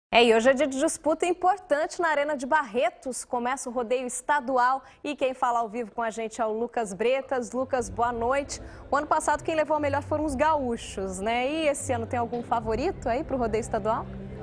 E hoje é dia de disputa importante na Arena de Barretos. Começa o rodeio estadual e quem fala ao vivo com a gente é o Lucas Bretas. Lucas, boa noite. O ano passado quem levou a melhor foram os gaúchos, né? E esse ano tem algum favorito aí para o rodeio estadual?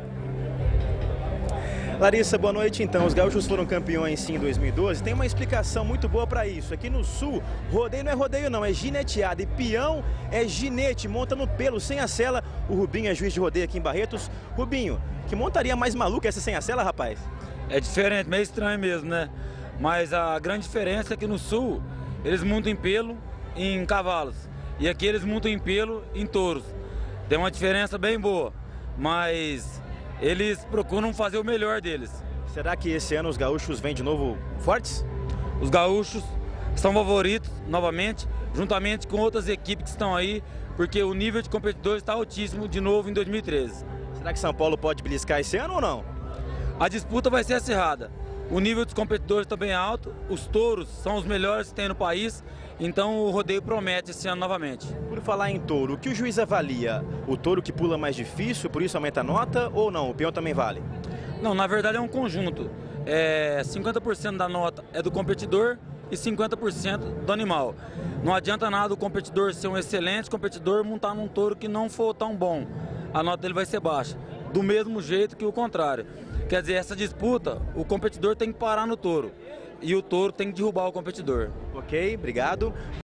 Larissa, boa noite. Então, os gaúchos foram campeões sim em 2012. Tem uma explicação muito boa para isso. Aqui no sul, rodeio não é rodeio não, é gineteada. E peão é ginete, monta no pelo, sem a sela. O Rubinho é juiz de rodeio aqui em Barretos. Rubinho, que montaria mais maluca essa sem a sela, rapaz? É diferente, meio estranho mesmo, né? Mas a grande diferença é que no sul, eles montam em pelo em cavalos. E aqui eles montam em pelo em touros. Tem uma diferença bem boa, mas eles procuram fazer o melhor deles. Será que esse ano os gaúchos vêm de novo fortes? Os gaúchos são favoritos novamente, juntamente com outras equipes que estão aí, porque o nível de competidores está altíssimo de novo em 2013. Será que São Paulo pode beliscar esse ano ou não? A disputa vai ser acirrada. O nível dos competidores está bem alto, os touros são os melhores que tem no país, então o rodeio promete esse ano novamente. Por falar em touro, o que o juiz avalia? O touro que pula mais difícil, por isso aumenta a nota ou não? O peão também vale? Não, na verdade é um conjunto. 50% da nota é do competidor e 50% do animal. Não adianta nada o competidor ser um excelente competidor montar num touro que não for tão bom. A nota dele vai ser baixa, do mesmo jeito que o contrário. Quer dizer, essa disputa, o competidor tem que parar no touro e o touro tem que derrubar o competidor. Ok, obrigado.